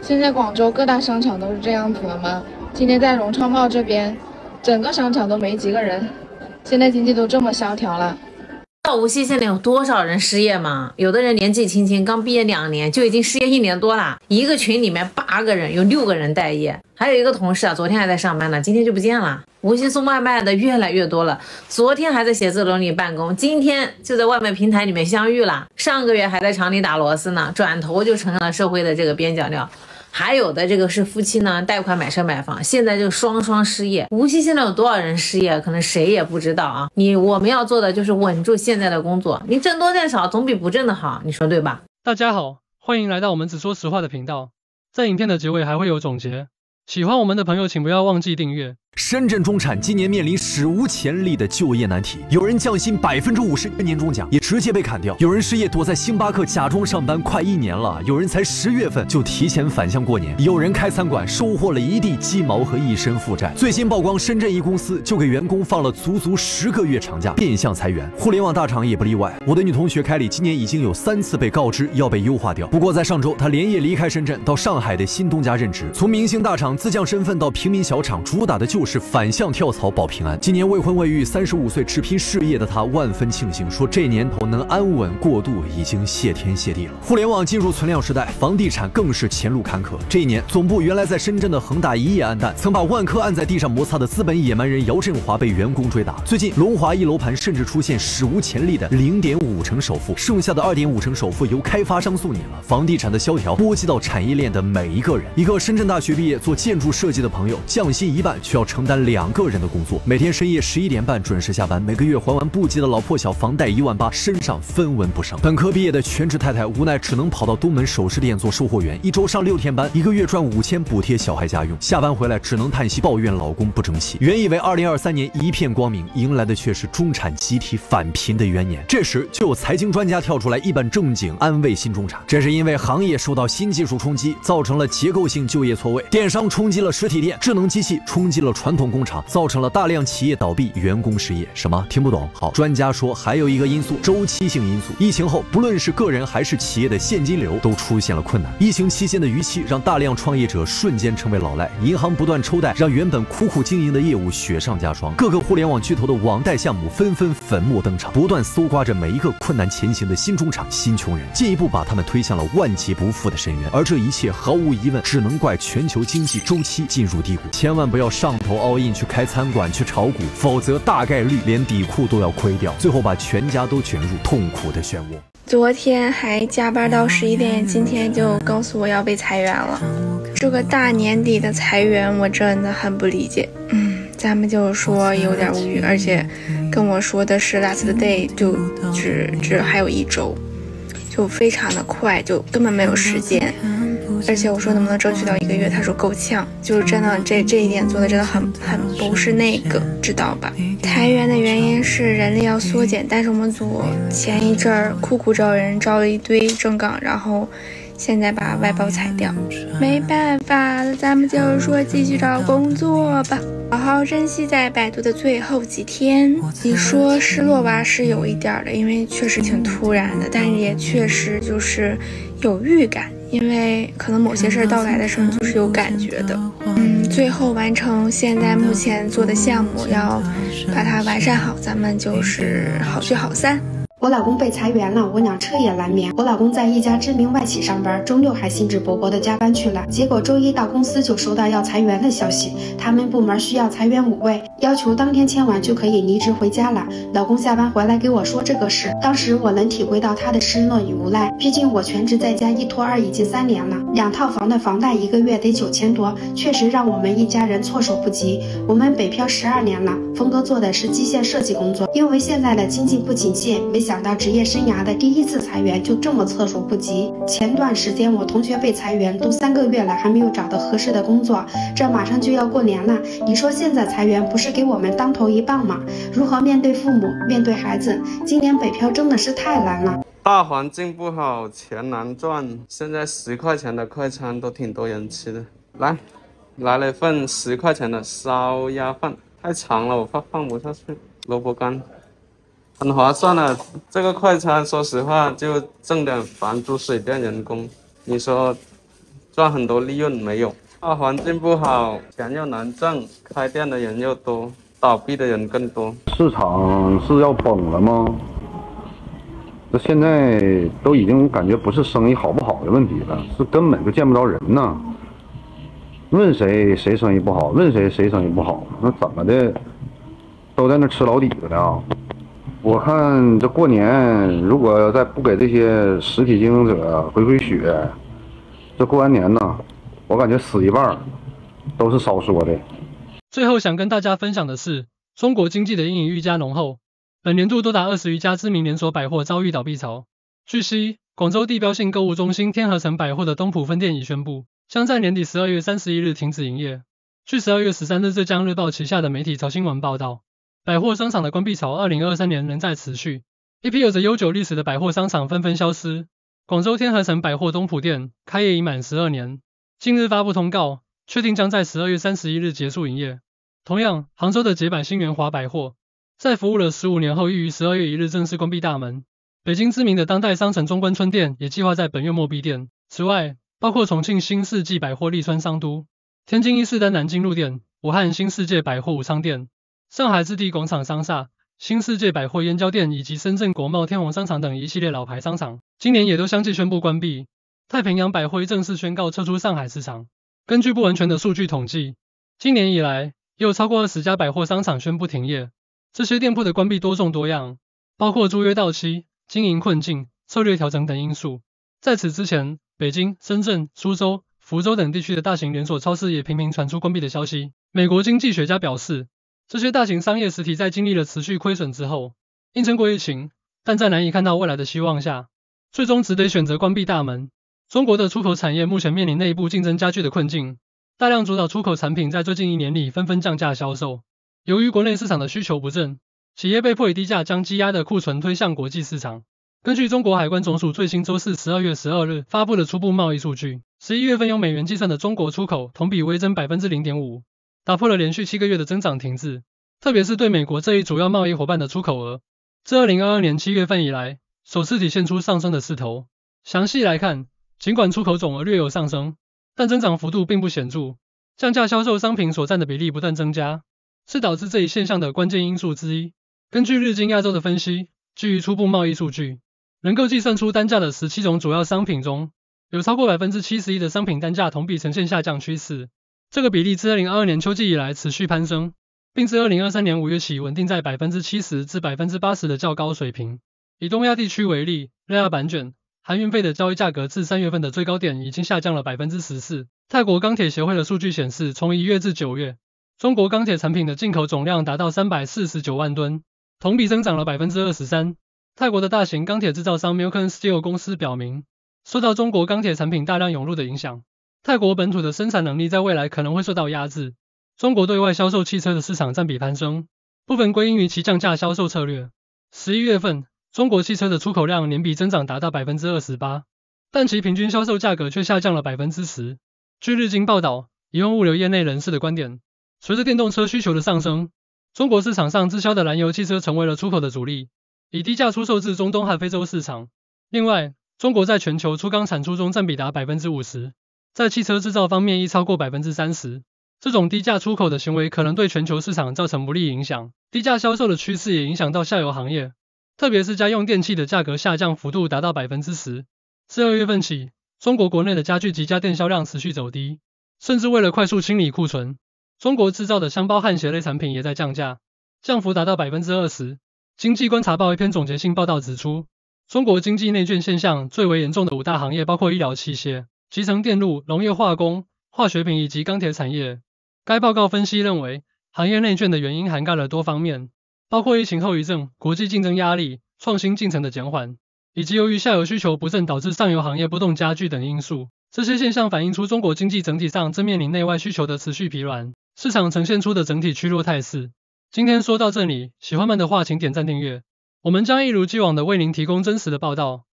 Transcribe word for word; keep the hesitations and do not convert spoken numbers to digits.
现在广州各大商场都是这样子的吗？今天在融创茂这边，整个商场都没几个人。现在经济都这么萧条了。 知道无锡现在有多少人失业吗？有的人年纪轻轻，刚毕业两年就已经失业一年多了。一个群里面八个人，有六个人待业。还有一个同事啊，昨天还在上班呢，今天就不见了。无锡送外卖的越来越多了，昨天还在写字楼里办公，今天就在外卖平台里面相遇了。上个月还在厂里打螺丝呢，转头就成了社会的这个边角料。 还有的这个是夫妻呢，贷款买车买房，现在就双双失业。无锡现在有多少人失业，可能谁也不知道啊。你我们要做的就是稳住现在的工作，你挣多挣少总比不挣的好，你说对吧？ 大家好，欢迎来到我们只说实话的频道，在影片的结尾还会有总结，喜欢我们的朋友请不要忘记订阅。 深圳中产今年面临史无前例的就业难题，有人降薪百分之五十，年终奖也直接被砍掉；有人失业躲在星巴克假装上班快一年了；有人才十月份就提前返乡过年；有人开餐馆收获了一地鸡毛和一身负债。最新曝光，深圳一公司就给员工放了足足十个月长假，变相裁员。互联网大厂也不例外。我的女同学凯里今年已经有三次被告知要被优化掉，不过在上周，她连夜离开深圳，到上海的新东家任职。从明星大厂自降身份到平民小厂，主打的就是反向跳槽保平安。今年未婚未育，三十五岁只拼事业的他万分庆幸，说这年头能安稳过渡已经谢天谢地了。互联网进入存量时代，房地产更是前路坎坷。这一年，总部原来在深圳的恒大一夜暗淡，曾把万科按在地上摩擦的资本野蛮人姚振华被员工追打。最近，龙华一楼盘甚至出现史无前例的零点五成首付，剩下的二点五成首付由开发商送你了。房地产的萧条波及到产业链的每一个人。一个深圳大学毕业做建筑设计的朋友，降薪一半却要承担两个人的工作，每天深夜十一点半准时下班，每个月还完不急的老破小房贷一万八，身上分文不剩。本科毕业的全职太太无奈只能跑到东门首饰店做售货员，一周上六天班，一个月赚五千补贴小孩家用，下班回来只能叹息抱怨老公不争气。原以为二零二三年一片光明，迎来的却是中产集体返贫的元年。这时就有财经专家跳出来一本正经安慰新中产，这是因为行业受到新技术冲击，造成了结构性就业错位，电商冲击了实体店，智能机器冲击了传统工厂，造成了大量企业倒闭，员工失业。什么？听不懂？好，专家说还有一个因素，周期性因素。疫情后，不论是个人还是企业的现金流都出现了困难。疫情期间的逾期让大量创业者瞬间成为老赖，银行不断抽贷，让原本苦苦经营的业务雪上加霜。各个互联网巨头的网贷项目纷纷粉墨登场，不断搜刮着每一个困难前行的新中产、新穷人，进一步把他们推向了万劫不复的深渊。而这一切毫无疑问，只能怪全球经济周期进入低谷。千万不要上头 all in 去开餐馆去炒股，否则大概率连底裤都要亏掉，最后把全家都卷入痛苦的漩涡。 昨天还加班到十一点，今天就告诉我要被裁员了。这个大年底的裁员，我真的很不理解。嗯，咱们就是说有点无语，而且跟我说的是 last day 就只只还有一周，就非常的快，就根本没有时间。而且我说能不能争取到一个月，他说够呛，就是真的这这一点做的真的很很不是那个，知道吧？裁员的原因是人力要缩减，但是我们组前一阵儿苦苦招人，招了一堆正岗，然后现在把外包裁掉，没办法了，咱们就是说继续找工作吧，好好珍惜在百度的最后几天。你说失落吧，是有一点的，因为确实挺突然的，但是也确实就是有预感。因为可能某些事儿到来的时候就是有感觉的，嗯，最后完成现在目前做的项目，要把它完善好，咱们就是好聚好散。 我老公被裁员了，我俩彻夜难眠。我老公在一家知名外企上班，周六还兴致勃勃的加班去了，结果周一到公司就收到要裁员的消息，他们部门需要裁员五位，要求当天签完就可以离职回家了。老公下班回来给我说这个事，当时我能体会到他的失落与无奈，毕竟我全职在家一拖二已经三年了，两套房的房贷一个月得九千多，确实让我们一家人措手不及。我们北漂十二年了，峰哥做的是机械设计工作，因为现在的经济不景气，没想到职业生涯的第一次裁员就这么措手不及。前段时间我同学被裁员，都三个月了还没有找到合适的工作，这马上就要过年了，你说现在裁员不是给我们当头一棒吗？如何面对父母，面对孩子？今年北漂真的是太难了。 大环境不好，钱难赚，现在十块钱的快餐都挺多人吃的。来，来了一份十块钱的烧鸭饭，太长了，我怕放不下去。萝卜干。很划算的，这个快餐说实话就挣点房租水电人工，你说赚很多利润没有。大环境不好，钱又难挣，开店的人又多，倒闭的人更多。 市场是要崩了吗？这现在都已经感觉不是生意好不好的问题了，是根本就见不着人呐。问谁谁生意不好，问谁谁生意不好，那怎么的都在那吃老底子呢？我看这过年如果再不给这些实体经营者回回血，这过完年呢，我感觉死一半都是少说的。 最后想跟大家分享的是，中国经济的阴影愈加浓厚，本年度多达二十余家知名连锁百货遭遇倒闭潮。据悉，广州地标性购物中心天河城百货的东浦分店已宣布，将在年底十二月三十一日停止营业。据十二月十三日浙江日报旗下的媒体潮新闻报道，百货商场的关闭潮二零二三年仍在持续，一批有着悠久历史的百货商场纷纷消失。广州天河城百货东浦店开业已满十二年，近日发布通告，确定将在十二月三十一日结束营业。同样，杭州的捷百新源华百货在服务了十五年后，亦于十二月一日正式关闭大门。北京知名的当代商城中关村店也计划在本月末闭店。此外，包括重庆新世纪百货利川商都、天津伊势丹南京路店、武汉新世界百货武昌店、上海置地广场商厦、新世界百货燕郊店以及深圳国贸天虹商场等一系列老牌商场，今年也都相继宣布关闭。太平洋百货正式宣告撤出上海市场。根据不完全的数据统计，今年以来也有超过二十家百货商场宣布停业。这些店铺的关闭多种多样，包括租约到期、经营困境、策略调整等因素。在此之前，北京、深圳、苏州、福州等地区的大型连锁超市也频频传出关闭的消息。美国经济学家表示，这些大型商业实体在经历了持续亏损之后，硬撑过疫情，但在难以看到未来的希望下，最终只得选择关闭大门。中国的出口产业目前面临内部竞争加剧的困境，大量主导出口产品在最近一年里纷纷降价销售。由于国内市场的需求不振，企业被迫以低价将积压的库存推向国际市场。根据中国海关总署最新周四十二月十二日发布的初步贸易数据，十一月份用美元计算的中国出口同比微增 百分之零点五， 打破了连续七个月的增长停滞，特别是对美国这一主要贸易伙伴的出口额，自二零二二年七月份以来首次体现出上升的势头。详细来看，尽管出口总额略有上升，但增长幅度并不显著，降价销售商品所占的比例不断增加，是导致这一现象的关键因素之一。根据日经亚洲的分析，基于初步贸易数据，能够计算出单价的十七种主要商品中，有超过 百分之七十一 的商品单价同比呈现下降趋势。这个比例自二零二二年秋季以来持续攀升，并自二零二三年五月起稳定在 百分之七十 至 百分之八十 的较高水平。以东亚地区为例，热轧板卷、含运费的交易价格自三月份的最高点已经下降了 百分之十四。泰国钢铁协会的数据显示，从一月至九月，中国钢铁产品的进口总量达到三百四十九万吨，同比增长了 百分之二十三。泰国的大型钢铁制造商 Milken Steel 公司表明，受到中国钢铁产品大量涌入的影响，泰国本土的生产能力在未来可能会受到压制。中国对外销售汽车的市场占比攀升，部分归因于其降价销售策略。十一月份，中国汽车的出口量年比增长达到 百分之二十八， 但其平均销售价格却下降了 百分之十。据日经报道，引用物流业内人士的观点，随着电动车需求的上升，中国市场上滞销的燃油汽车成为了出口的主力，以低价出售至中东和非洲市场。另外，中国在全球粗钢产出中占比达 百分之五十， 在汽车制造方面亦超过 百分之三十。这种低价出口的行为可能对全球市场造成不利影响。低价销售的趋势也影响到下游行业，特别是家用电器的价格下降幅度达到 百分之十。自二月份起，中国国内的家具及家电销量持续走低，甚至为了快速清理库存，中国制造的箱包和鞋类产品也在降价，降幅达到 百分之二十。经济观察报一篇总结性报道指出，中国经济内卷现象最为严重的五大行业包括医疗器械、集成电路、农业化工、化学品以及钢铁产业。该报告分析认为，行业内卷的原因涵盖了多方面，包括疫情后遗症、国际竞争压力、创新进程的减缓，以及由于下游需求不振导致上游行业波动加剧等因素。这些现象反映出中国经济整体上正面临内外需求的持续疲软，市场呈现出的整体趋弱态势。今天说到这里，喜欢们的话请点赞订阅，我们将一如既往的为您提供真实的报道。